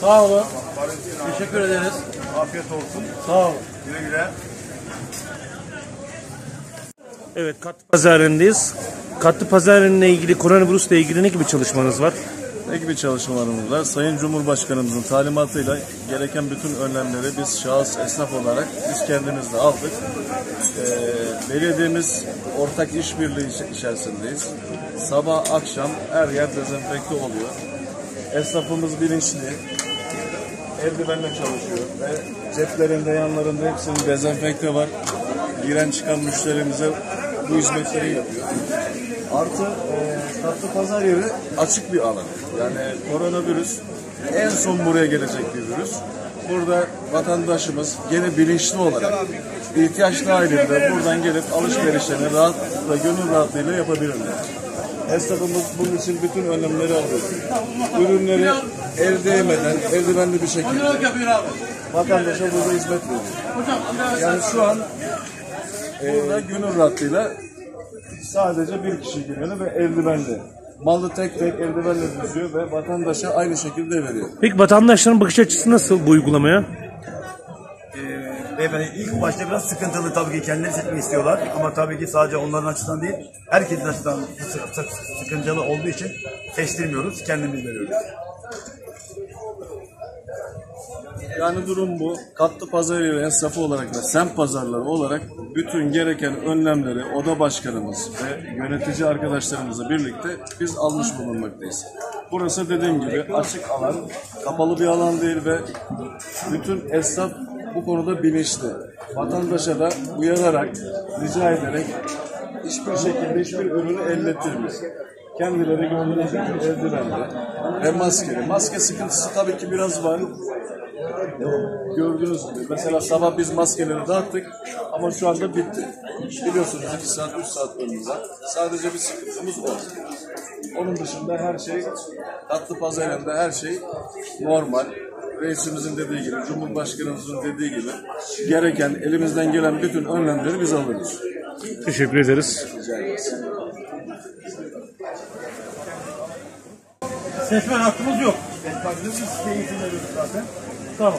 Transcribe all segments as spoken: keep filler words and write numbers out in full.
Sağ olun. Tamam, Teşekkür ederiz. Afiyet olsun. Sağ olun. Güle güle. Evet, Katlı Pazarı'ndayız. Katlı Pazarı'nla ilgili, koronavirüsle ilgili ne gibi çalışmanız var? Ne gibi çalışmalarımız var? Sayın Cumhurbaşkanımızın talimatıyla gereken bütün önlemleri biz şahıs esnaf olarak biz kendimiz de aldık. Ee, belediyemiz ortak işbirliği içerisindeyiz. Sabah akşam her yer dezenfekte oluyor. Esnafımız bilinçli, eldivenle çalışıyor ve ceplerinde, yanlarında hepsinin dezenfekte var. Giren çıkan müşterimize bu hizmetleri yapıyor. Artı e, Katlı Pazar yeri açık bir alan. Yani koronavirüs en son buraya gelecek bir virüs. Burada vatandaşımız gene bilinçli olarak ihtiyaç dahilinde buradan gelip alışverişlerini rahat ve gönül rahatlığıyla yapabilirler. Esnafımız bunun için bütün önlemleri alıyor. Ürünleri el değmeden, eldivenli bir şekilde vatandaşa burada hizmet veriyor. Yani şu an burada gönül rahatlığıyla sadece bir kişi giriyor ve eldivenli. Malı tek tek eldivenle düzüyor ve vatandaşa aynı şekilde veriyor. Peki vatandaşların bakış açısı nasıl bu uygulamaya? Ee, beyefendi ilk başta biraz sıkıntılı, tabii ki kendileri seçmek istiyorlar ama tabii ki sadece onların açısından değil, herkesin açısından sıkıntılı olduğu için seçtirmiyoruz, kendimiz veriyoruz. Yani durum bu. Katlı pazar yeri esnafı olarak ve semt pazarları olarak bütün gereken önlemleri oda başkanımız ve yönetici arkadaşlarımızla birlikte biz almış bulunmaktayız. Burası dediğim gibi açık alan, kapalı bir alan değil ve bütün esnaf bu konuda bilinçli. Vatandaşa da uyararak, rica ederek hiçbir şekilde hiçbir ürünü ellettirmiyor. Kendileri gördüğünüz gibi eldivenli ve maskeli. Maske sıkıntısı tabii ki biraz var. Gördüğünüz gibi mesela sabah biz maskeleri dağıttık ama şu anda bitti. Biliyorsunuz iki saat üç saat önümüzde. Sadece bir sıkıntımız o. Onun dışında her şey, Katlı Pazarı'nda her şey normal. Reisimizin dediği gibi, Cumhurbaşkanımızın dediği gibi gereken, elimizden gelen bütün önlemleri biz alıyoruz. Teşekkür ederiz. Rica ederiz. Seçmen hakkımız yok. Biz size eğitim veriyoruz zaten. Tamam.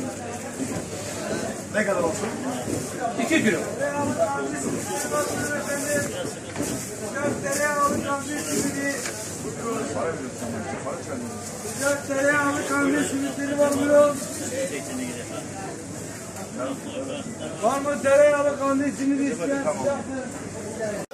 Ne kadar olsun? İki kilo. Sıcak tereyağlı kahve simitleri var mı? Var mı tereyağlı kahve simidi isteyen?